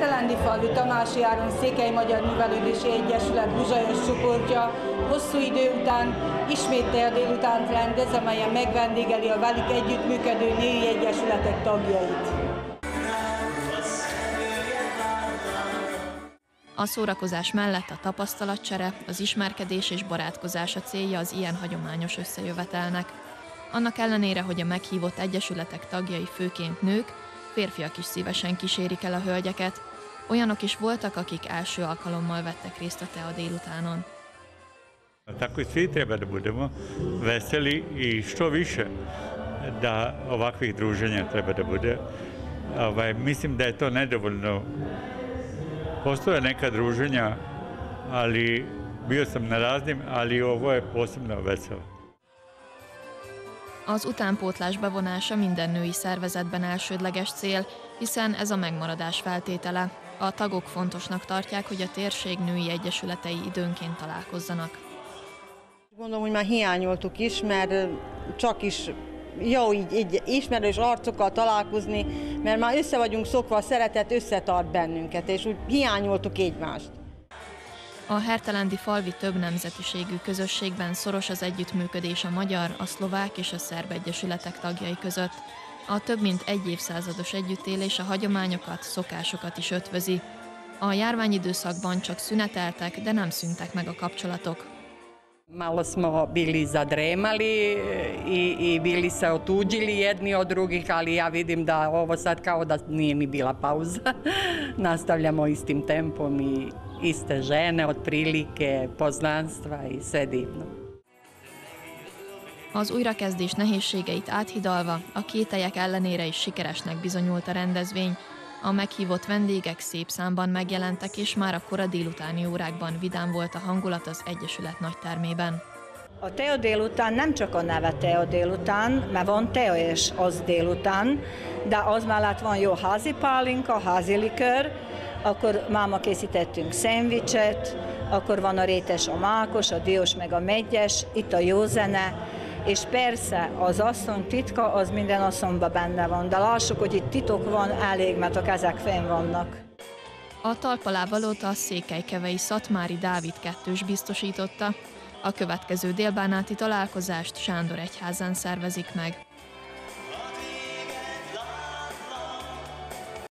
Hertelendy falvi Tamási Áron Székely Magyar Művelődési Egyesület buzsajos csoportja hosszú idő után ismét tea délutánt rendez, amelyen megvendégeli a velük együttműködő női egyesületek tagjait. A szórakozás mellett a tapasztalatcsere, az ismerkedés és barátkozás a célja az ilyen hagyományos összejövetelnek. Annak ellenére, hogy a meghívott egyesületek tagjai főként nők, férfiak is szívesen kísérik el a hölgyeket. Olyanok is voltak, akik első alkalommal vettek részt a tea délutánon. Tako i svi treba da budemo veseli i što više da ovakvih druženja treba da bude. Mislim da je to nedovoljno. Postoje neka druženja, ali bio sam na raznim, ali ovo je posebno veselo. Az utánpótlás bevonása minden női szervezetben elsődleges cél, hiszen ez a megmaradás feltétele. A tagok fontosnak tartják, hogy a térség női egyesületei időnként találkozzanak. Gondolom, hogy már hiányoltuk is, mert csak is jó így ismerős arcokkal találkozni, mert már össze vagyunk szokva, a szeretet összetart bennünket, és úgy hiányoltuk egymást. A hertelendy falvi több nemzetiségű közösségben szoros az együttműködés a magyar, a szlovák és a szerb egyesületek tagjai között. A több mint egy évszázados együttélés a hagyományokat, szokásokat is ötvözi. A járványidőszakban csak szüneteltek, de nem szűntek meg a kapcsolatok. Malo smo bili zadremali i bili se otuđili jedni od drugih, ali ja vidim da ovo sad kao da nije ni bila pauza. Nastavljamo istim tempom i iste žene, otprilike, poznanstva i sve divno. Az újrakezdés nehézségeit áthidalva, a kételyek ellenére is sikeresnek bizonyult a rendezvény. A meghívott vendégek szép számban megjelentek, és már a kora délutáni órákban vidám volt a hangulat az Egyesület nagytermében. A tea délután nem csak a neve tea délután, mert van tea és az délután, de az mellett van jó házi pálinka, házi likör, akkor máma készítettünk szendvicset, akkor van a rétes, a mákos, a diós meg a meggyes, itt a jó zene, és persze az asszony titka, az minden asszonyban benne van, de lássuk, hogy itt titok van elég, mert a kezek fenn vannak. A talpalávalót a székelykevei Szatmári Dávid kettős biztosította, a következő délbánáti találkozást Sándor egyházán szervezik meg.